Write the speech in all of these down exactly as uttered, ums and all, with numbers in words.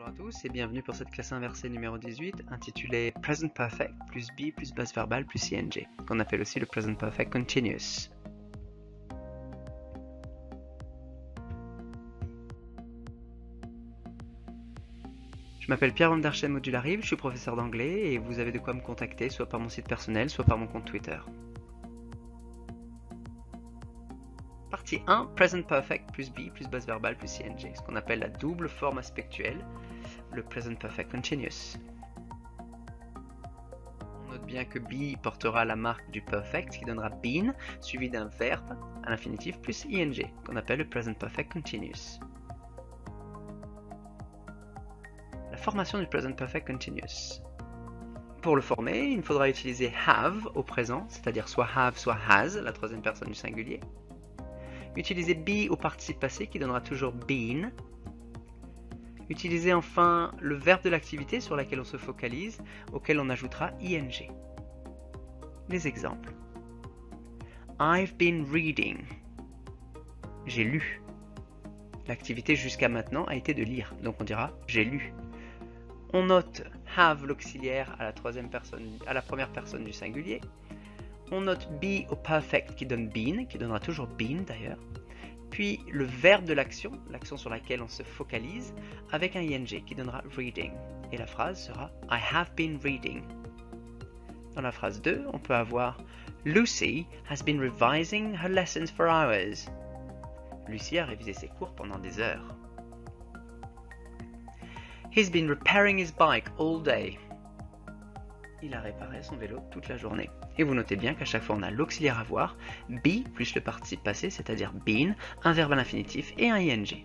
Bonjour à tous et bienvenue pour cette classe inversée numéro dix-huit intitulée Present Perfect plus be plus base verbale plus ing, qu'on appelle aussi le Present Perfect Continuous. Je m'appelle Pierre Van der Steen Modularive, je suis professeur d'anglais et vous avez de quoi me contacter soit par mon site personnel, soit par mon compte Twitter. Partie un, Present Perfect plus be plus base verbale plus ing, ce qu'on appelle la double forme aspectuelle, le Present Perfect Continuous. On note bien que be portera la marque du perfect qui donnera been, suivi d'un verbe à l'infinitif plus ing, qu'on appelle le Present Perfect Continuous. La formation du Present Perfect Continuous. Pour le former, il faudra utiliser have au présent, c'est-à-dire soit have soit has, la troisième personne du singulier. Utiliser be au participe passé qui donnera toujours been. Utiliser enfin le verbe de l'activité sur laquelle on se focalise, auquel on ajoutera ing. Les exemples. I've been reading. J'ai lu. L'activité jusqu'à maintenant a été de lire, donc on dira j'ai lu. On note have l'auxiliaire à la troisième personne, à la première personne du singulier. On note be au perfect qui donne been, qui donnera toujours been d'ailleurs. Puis le verbe de l'action, l'action sur laquelle on se focalise, avec un ing qui donnera reading. Et la phrase sera I have been reading. Dans la phrase deux, on peut avoir Lucy has been revising her lessons for hours. Lucie a révisé ses cours pendant des heures. He's been repairing his bike all day. Il a réparé son vélo toute la journée. Et vous notez bien qu'à chaque fois on a l'auxiliaire avoir, be plus le participe passé, c'est-à-dire been, un verbe à l'infinitif et un ing.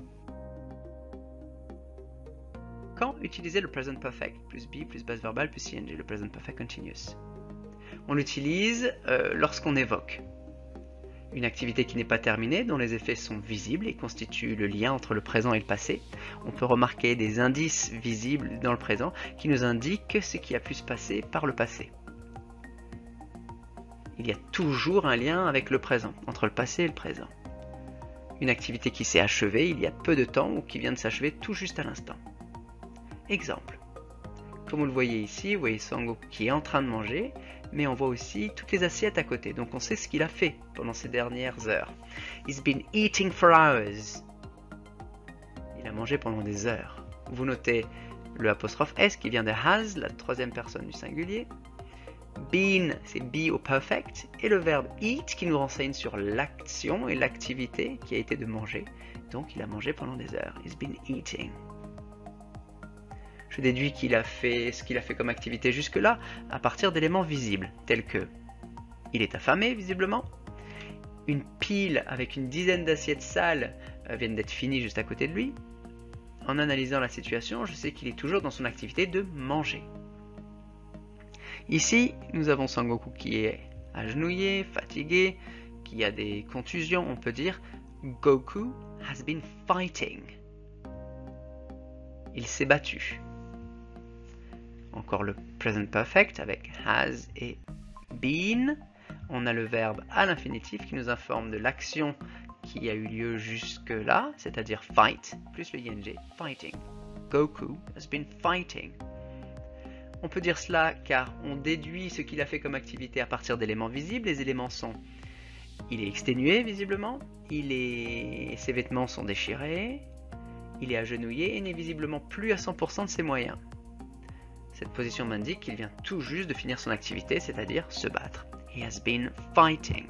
Quand utiliser le present perfect plus be plus base verbale plus ing, le present perfect continuous? On l'utilise euh, lorsqu'on évoque une activité qui n'est pas terminée, dont les effets sont visibles et constituent le lien entre le présent et le passé. On peut remarquer des indices visibles dans le présent qui nous indiquent ce qui a pu se passer par le passé. Il y a toujours un lien avec le présent, entre le passé et le présent. Une activité qui s'est achevée il y a peu de temps ou qui vient de s'achever tout juste à l'instant. Exemple. Comme vous le voyez ici, vous voyez Sangoku qui est en train de manger, mais on voit aussi toutes les assiettes à côté, donc on sait ce qu'il a fait pendant ces dernières heures. He's been eating for hours. Il a mangé pendant des heures. Vous notez le apostrophe S qui vient de has, la troisième personne du singulier. Been, c'est be au perfect, et le verbe eat qui nous renseigne sur l'action et l'activité qui a été de manger. Donc il a mangé pendant des heures. He's been eating. Je déduis qu'il a fait ce qu'il a fait comme activité jusque-là à partir d'éléments visibles, tels que il est affamé visiblement, une pile avec une dizaine d'assiettes sales euh, viennent d'être finies juste à côté de lui. En analysant la situation, je sais qu'il est toujours dans son activité de manger. Ici, nous avons Sangoku qui est agenouillé, fatigué, qui a des contusions. On peut dire Goku has been fighting. Il s'est battu. Encore le present perfect avec has et been. On a le verbe à l'infinitif qui nous informe de l'action qui a eu lieu jusque-là, c'est-à-dire fight, plus le ing, fighting. Goku has been fighting. On peut dire cela car on déduit ce qu'il a fait comme activité à partir d'éléments visibles. Les éléments sont il est exténué visiblement, il est... ses vêtements sont déchirés, il est agenouillé et n'est visiblement plus à cent pour cent de ses moyens. Cette position m'indique qu'il vient tout juste de finir son activité, c'est-à-dire se battre. He has been fighting.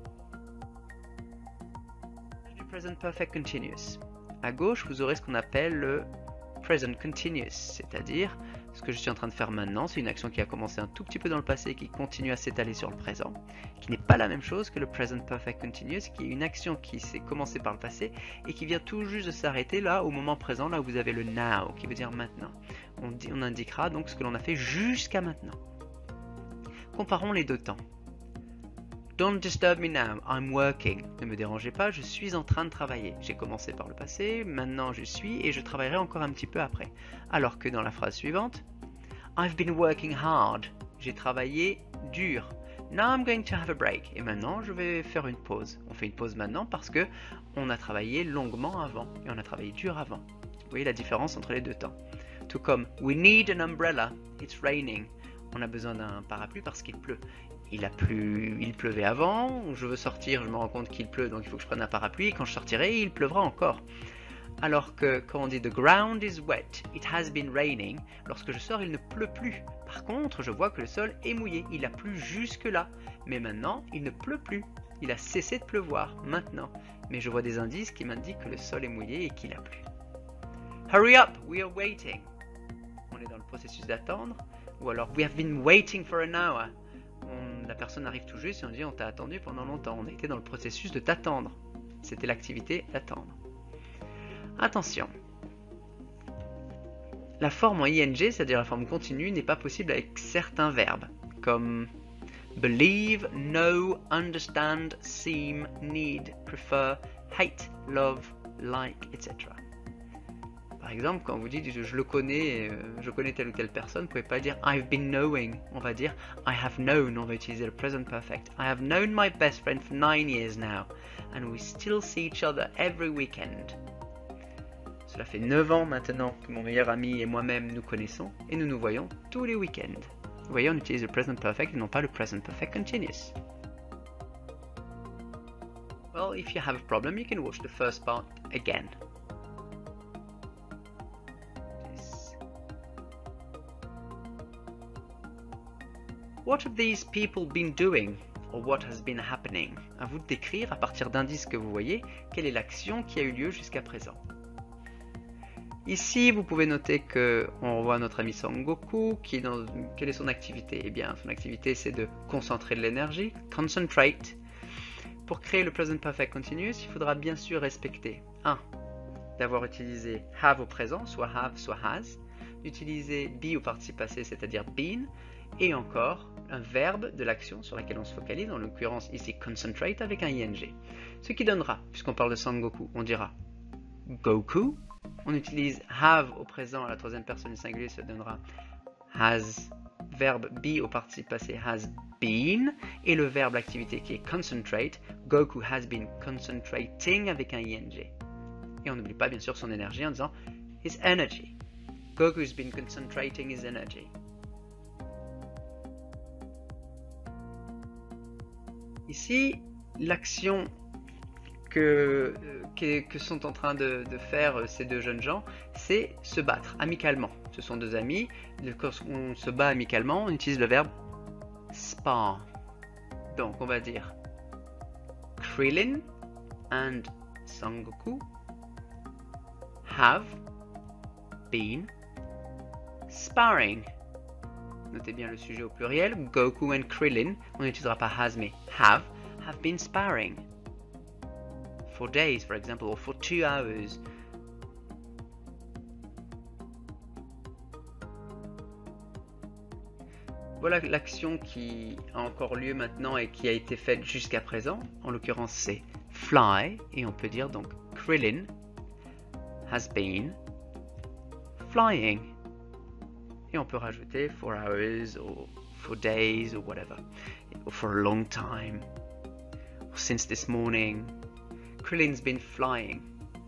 Du present perfect continuous. À gauche, vous aurez ce qu'on appelle le present continuous, c'est-à-dire ce que je suis en train de faire maintenant, c'est une action qui a commencé un tout petit peu dans le passé et qui continue à s'étaler sur le présent, qui n'est pas la même chose que le present perfect continuous, qui est une action qui s'est commencée par le passé et qui vient tout juste de s'arrêter là au moment présent, là où vous avez le now, qui veut dire maintenant. On, dit, on indiquera donc ce que l'on a fait jusqu'à maintenant. Comparons les deux temps. Don't disturb me now, I'm working. Ne me dérangez pas, je suis en train de travailler. J'ai commencé par le passé, maintenant je suis et je travaillerai encore un petit peu après. Alors que dans la phrase suivante, I've been working hard. J'ai travaillé dur. Now I'm going to have a break. Et maintenant je vais faire une pause. On fait une pause maintenant parce que on a travaillé longuement avant et on a travaillé dur avant. voyez la différence entre les deux temps. Tout comme we need an umbrella, it's raining. On a besoin d'un parapluie parce qu'il pleut. Il a plu, il pleuvait avant, je veux sortir, je me rends compte qu'il pleut, donc il faut que je prenne un parapluie, et quand je sortirai, il pleuvra encore. Alors que quand on dit the ground is wet, it has been raining, lorsque je sors, il ne pleut plus. Par contre, je vois que le sol est mouillé, il a plu jusque là. Mais maintenant, il ne pleut plus. Il a cessé de pleuvoir, maintenant. Mais je vois des indices qui m'indiquent que le sol est mouillé et qu'il a plu. Hurry up, we are waiting. On est dans le processus d'attendre. Ou alors, we have been waiting for an hour. On, la personne arrive tout juste et on dit on t'a attendu pendant longtemps. On a été dans le processus de t'attendre. C'était l'activité d'attendre. Attention. La forme en ing, c'est-à-dire la forme continue, n'est pas possible avec certains verbes, comme believe, know, understand, seem, need, prefer, hate, love, like, et cetera. Par exemple, quand vous dites je le connais, je connais telle ou telle personne, vous ne pouvez pas dire I've been knowing, on va dire I have known, on va utiliser le present perfect. I have known my best friend for nine years now, and we still see each other every weekend. Cela fait neuf ans maintenant que mon meilleur ami et moi-même nous connaissons, et nous nous voyons tous les week-ends. Vous voyez, on utilise le present perfect et non pas le present perfect continuous. Well, if you have a problem, you can watch the first part again. What have these people been doing, or what has been happening? À vous de décrire, à partir d'indices que vous voyez, quelle est l'action qui a eu lieu jusqu'à présent. Ici, vous pouvez noter que on revoit notre ami Sangoku, qui est dans, quelle est son activité? Eh bien, son activité, c'est de concentrer de l'énergie, concentrate. Pour créer le present perfect continuous, il faudra bien sûr respecter un. D'avoir utilisé have au présent, soit have, soit has, d'utiliser be au participe passé, c'est-à-dire been, et encore un verbe de l'action sur laquelle on se focalise, en l'occurrence ici concentrate avec un ing. Ce qui donnera, puisqu'on parle de Sangoku, on dira Goku. On utilise have au présent à la troisième personne du singulier, ça donnera has, verbe be au participe passé, has been, et le verbe l'activité qui est concentrate, Goku has been concentrating avec un ing. Et on n'oublie pas bien sûr son énergie en disant his energy. Goku's been concentrating his energy. Ici, l'action que, que, que sont en train de, de faire ces deux jeunes gens, c'est se battre amicalement. Ce sont deux amis. Lorsqu'on se bat amicalement, on utilise le verbe spar. Donc, on va dire Krillin and Sangoku have been sparring. Notez bien le sujet au pluriel. Goku and Krillin, on n'utilisera pas has mais have, have been sparring. For days, for example, or for two hours. Voilà l'action qui a encore lieu maintenant et qui a été faite jusqu'à présent. En l'occurrence, c'est fly, et on peut dire donc Krillin has been flying. Et on peut rajouter for hours, or for days, or whatever, or for a long time, or since this morning. Krillin's been flying.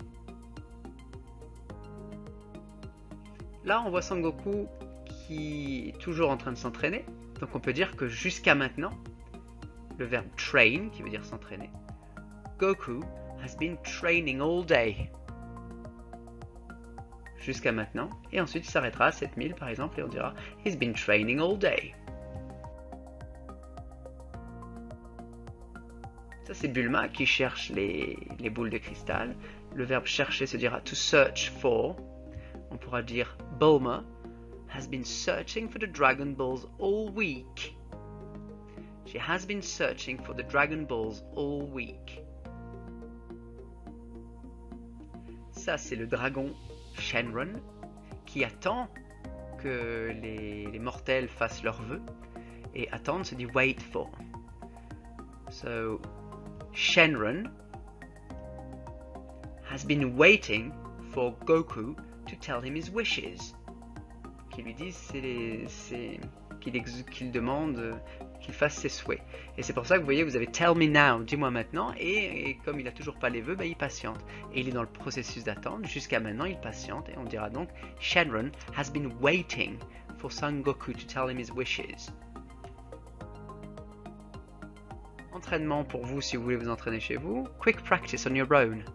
Là, on voit Sangoku qui est toujours en train de s'entraîner. Donc on peut dire que jusqu'à maintenant, le verbe train, qui veut dire s'entraîner, Goku has been training all day. Jusqu'à maintenant. Et ensuite, il s'arrêtera à sept mille par exemple et on dira he's been training all day. Ça, c'est Bulma qui cherche les, les boules de cristal. Le verbe chercher se dira to search for. On pourra dire Bulma has been searching for the Dragon Balls all week. She has been searching for the Dragon Balls all week. Ça, c'est le dragon Shenron qui attend que les, les mortels fassent leurs vœux. Et attendre se dit wait for. So, Shenron has been waiting for Goku to tell him his wishes. Qui lui dit, c'est qu'il qu'il demande qu'il fasse ses souhaits. Et c'est pour ça que vous voyez, vous avez tell me now, dis-moi maintenant, et, et comme il a toujours pas les vœux, bah, il patiente. Et il est dans le processus d'attente, jusqu'à maintenant il patiente, et on dira donc Shenron has been waiting for Son Goku to tell him his wishes. Entraînement pour vous si vous voulez vous entraîner chez vous. Quick practice on your own.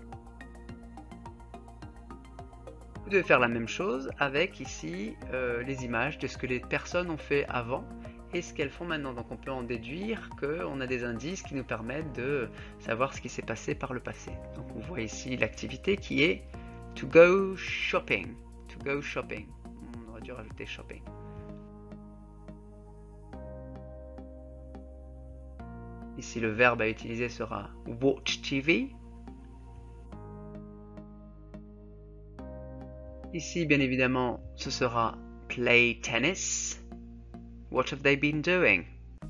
Vous devez faire la même chose avec ici euh, les images de ce que les personnes ont fait avant et ce qu'elles font maintenant. Donc on peut en déduire qu'on a des indices qui nous permettent de savoir ce qui s'est passé par le passé. Donc on voit ici l'activité qui est to go shopping. To go shopping. On aurait dû rajouter shopping. Ici le verbe à utiliser sera watch T V. Ici, bien évidemment, ce sera play tennis. What have they been doing?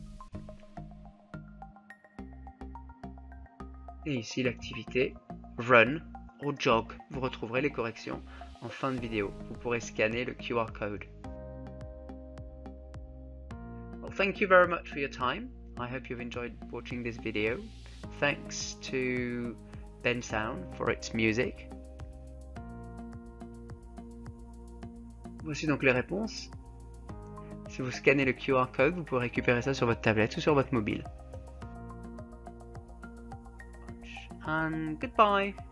Et ici, l'activité run ou jog. Vous retrouverez les corrections en fin de vidéo. Vous pourrez scanner le Q R code. Well, thank you very much for your time. I hope you've enjoyed watching this video. Thanks to Bensound for its music. Voici donc les réponses. Si vous scannez le Q R code, vous pouvez récupérer ça sur votre tablette ou sur votre mobile. And goodbye!